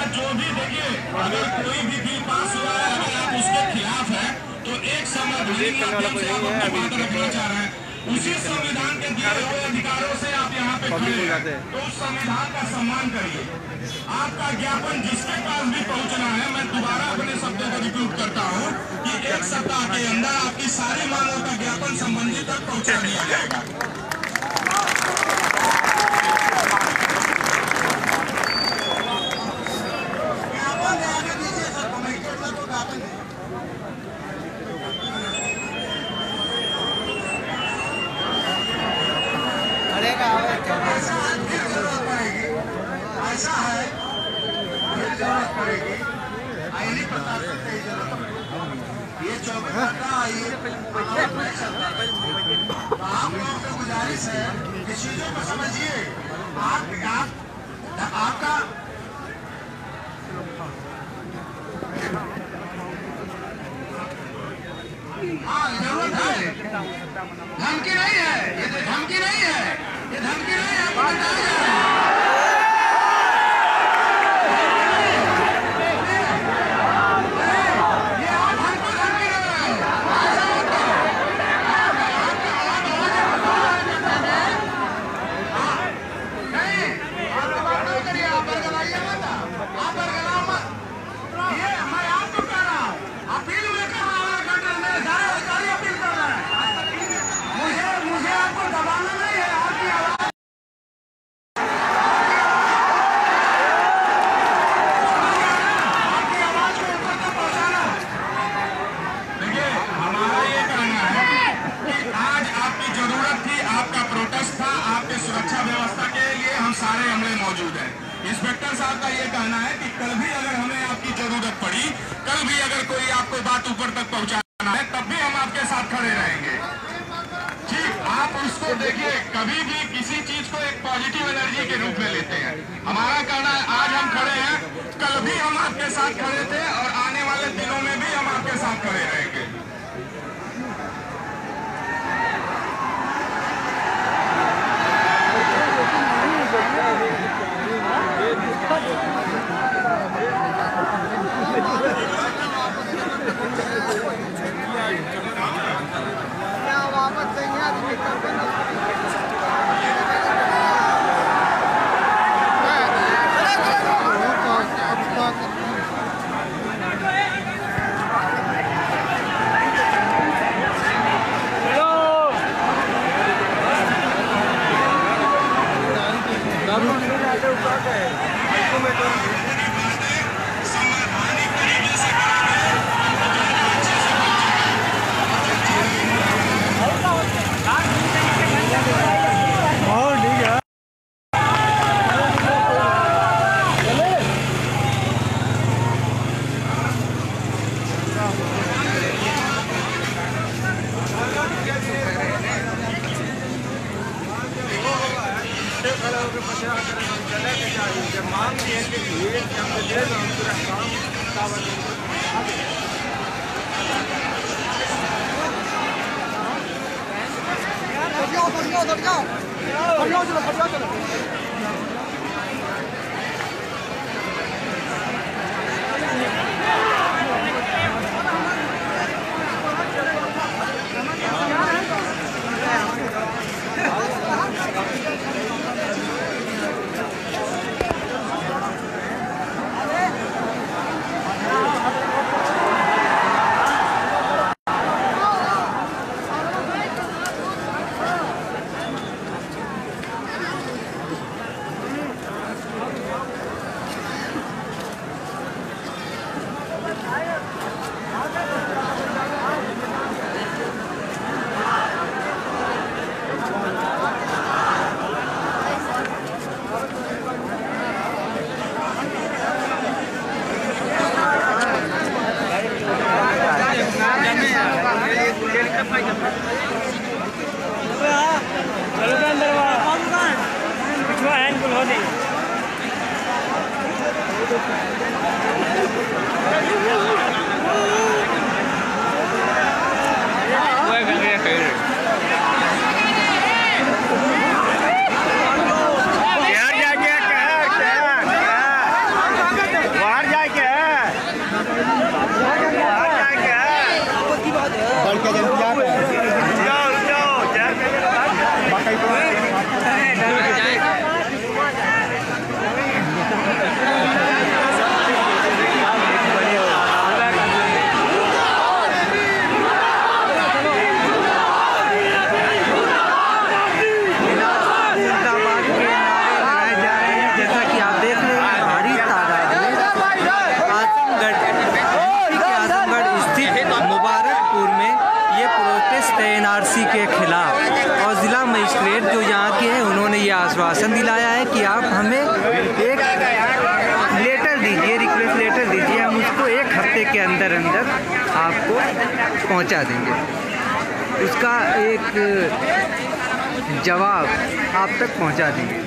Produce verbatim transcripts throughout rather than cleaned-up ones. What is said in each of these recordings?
जो भी देखिए, अगर कोई भी बिल पास हुआ है, अगर आप उसके खिलाफ है तो एक संवैधानिक माध्यम से आप अपनी बात रखना चाह रहे हैं, उसी संविधान के दिए हुए अधिकारों से आप यहाँ पे खड़े हैं, तो उस संविधान का सम्मान करिए। आपका ज्ञापन जिसके पास भी पहुंचना है, मैं दोबारा अपने शब्दों को रिपीट करता हूँ कि एक सप्ताह के अंदर आपकी सारी मांगों का ज्ञापन संबंधित तक पहुंचा दिया जाएगा। ऐसा है, जरूरत पड़ेगी आईनी प्रकार से ये चौबीस घंटा आइए। आप लोगों से गुजारिश है कि चीजों को समझिए। आप आप आपका हाँ जरूरत है, धमकी नहीं है, ये धमकी नहीं है, ये धमकी नहीं है, आपको बताया जाए। सारे अमले मौजूद हैं। इंस्पेक्टर साहब का ये कहना है कि कल भी अगर हमें आपकी जरूरत पड़ी, कल भी अगर कोई आपको बात ऊपर तक पहुंचाना है, तब भी हम आपके साथ खड़े रहेंगे। ठीक, आप उसको देखिए, कभी भी किसी चीज को एक पॉजिटिव एनर्जी के रूप में लेते हैं। हमारा कहना है आज हम खड़े हैं, कल भी हम आपके साथ खड़े थे और आने वाले दिनों में भी हम आपके साथ खड़े रहेंगे। मुबारकपुर में ये प्रोटेस्ट है एन आर सी के खिलाफ और ज़िला मजिस्ट्रेट जो यहाँ के हैं उन्होंने ये आश्वासन दिलाया है कि आप हमें एक लेटर दीजिए, रिक्वेस्ट लेटर दीजिए, हम उसको एक हफ्ते के अंदर अंदर आपको पहुँचा देंगे। उसका एक जवाब आप तक पहुँचा देंगे।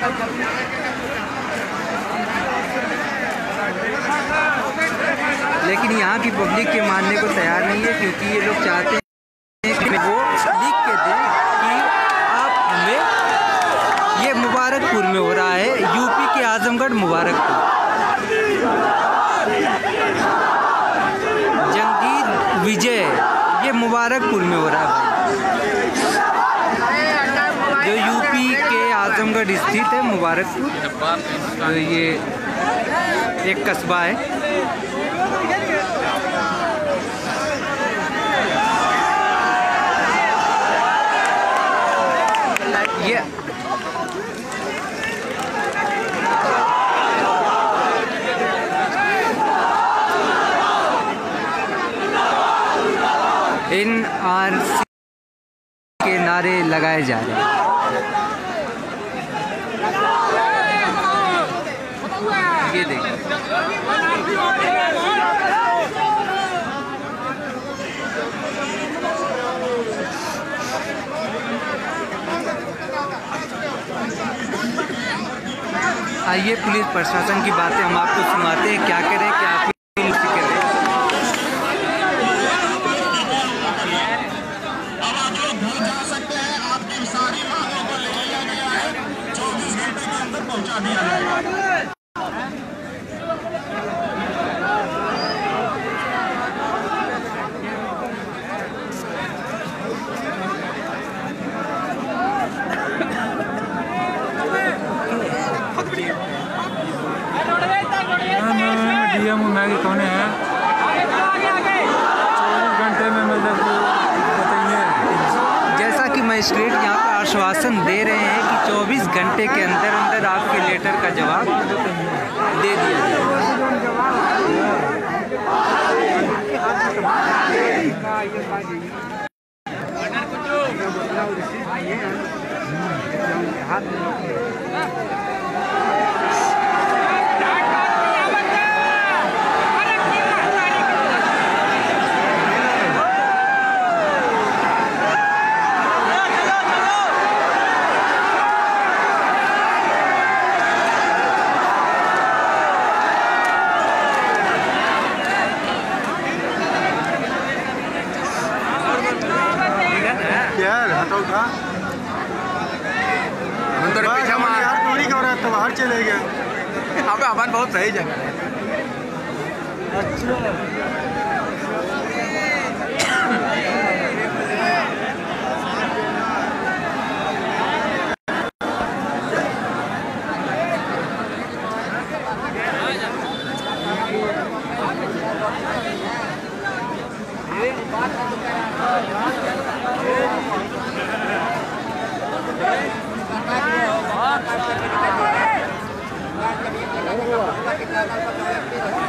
लेकिन यहाँ की पब्लिक के मानने को तैयार नहीं है, क्योंकि ये लोग चाहते हैं कि वो लिख के दें कि आप हमें, ये मुबारकपुर में हो रहा है, यूपी के आजमगढ़ मुबारकपुर, जंगीर विजय, ये मुबारकपुर में हो रहा है जो यूपी के आजमगढ़ स्थित है मुबारकपुर। तो ये एक कस्बा है। ये एन आर सी के नारे लगाए जा रहे हैं। ये देखिए, आइए पुलिस प्रशासन की बातें हम आपको सुनाते हैं, क्या करें, क्या अपील करें। अब आप लोग घर जा सकते हैं, आपकी सारी मांगों को ले लिया गया है, चौबीस घंटे के अंदर पहुंचा दिया जाएगा। डीएम मैगी कौन है? चौबीस घंटे में मतलब बताइए। जैसा कि मजिस्ट्रेट यहाँ पर आश्वासन दे रहे हैं कि चौबीस घंटे के अंदर अंदर आपके लेटर का जवाब दे दिया जाए। यार हटाओ था अंदर पीछा मार यार, दूरी कर रहा था, बाहर चले गया। यहाँ पे अमन बहुत सही जगह है। अच्छा kita